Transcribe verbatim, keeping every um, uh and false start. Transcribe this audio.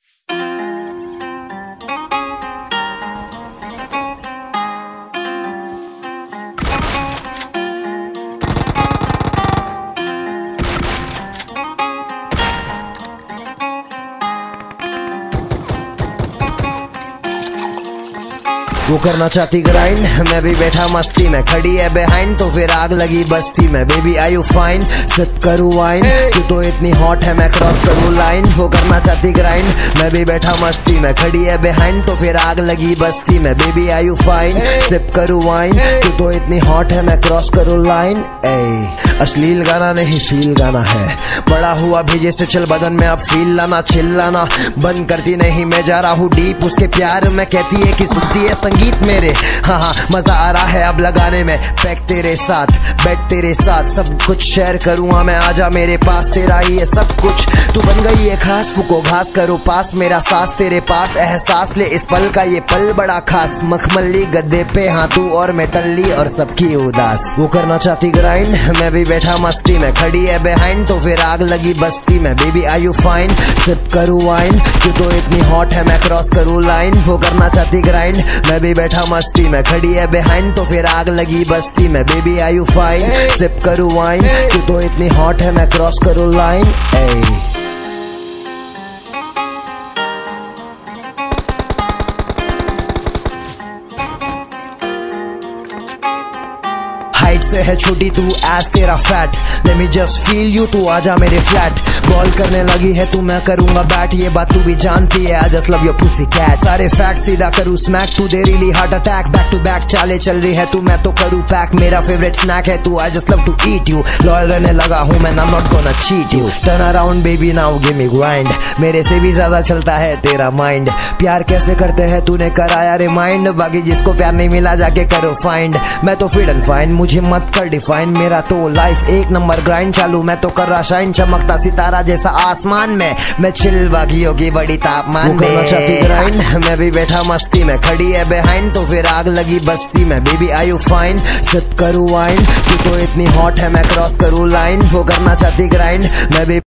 वो करना चाहती ग्राइंड, मैं भी बैठा मस्ती में, खड़ी है बिहाइंड तो फिर आग लगी बस्ती में। Baby I you fine, sip करूँ वाइन, तू तो इतनी हॉट है मैं क्रॉस करूँ लाइन। वो करना चाहती ग्राइंड, मैं भी बैठा मस्ती में, खड़ी है बिहाइंड तो फिर आग लगी बस्ती में। Baby I you fine, sip करूँ वाइन, तू तो इतनी हॉट है मैं क्रॉस करूँ लाइन। ए अश्लील गाना नहीं फील गाना है, बड़ा हुआ भेजे से चल बदन में अब फील लाना, चिल्लाना बंद करती नहीं, मैं जा रहा हूँ डीप उसके प्यार में। कहती है कि सुनती है संगीत मेरे, हाँ हाँ मजा आ रहा है अब लगाने में। पैक तेरे साथ, बेड तेरे साथ, सब कुछ शेयर करूँगा मैं, आजा मेरे पास, तेरा ही है सब कुछ। तू बन गई है खास, फूको घास करो पास, मेरा सांस तेरे पास, एहसास ले इस पल का ये पल बड़ा खास। मखमली गद्दे पे हाँ तू और मैं टल्ली और सबकी उदास। वो करना चाहती ग्राइंड, मैं भी बैठा मस्ती में, खड़ी है बिहाइंड तो फिर आग लगी बस्ती में। Baby I you fine, sip करूँ वाइन, तू तो इतनी हॉट है मैं क्रॉस करूँ लाइन। वो करना चाहती ग्राइंड, मैं भी बैठा मस्ती में, खड़ी है बिहाइंड तो फिर आग लगी बस्ती में। Baby I you fine, sip करूँ वाइन, तू तो इतनी हॉट है मैं क्रॉस करूँ लाइन। ए हाइट से है छोटी तू एज तेरा fat, let me just feel you, तू आजा मेरे फ्लैट। बॉल करने लगी है तू, मैं करूंगा बैट, ये बात तू भी जानती है, I just love your pussy cat. सारे फैक्ट सीधा करूँ स्मैक, तू दे really heart attack. Back to back चाले चल रही है तू, मैं तो करूँ पैक, मेरा फेवरेट स्नैक है तू, I just love to eat you. Loyal रहने लगा हूँ मैं, I am not gonna cheat you. Turn around baby now give me grind, मेरे से भी ज्यादा चलता है तेरा माइंड। प्यार कैसे करते हैं तूने कराया रिमाइंड, बाकी जिसको प्यार नहीं मिला जाके करो फाइंड। मैं तो फिट एंड फाइन, मुझे मत कर डिफाइन, मेरा तो लाइफ एक नंबर ग्राइंड चालू, मैं तो कर रहा शाइन, चमकता सितारा जैसा आसमान में, मैं चिल बाकियों की बड़ी तापमान में। करना चाहती ग्राइंड, मैं भी बैठा मस्ती में, खड़ी है बिहाइंड तो फिर आग लगी बस्ती में। Baby I you fine, sip करूँ वाइन, तू तो इतनी हॉट है मैं क्रॉस करूँ लाइन। वो करना चाहती ग्राइंड, मैं भी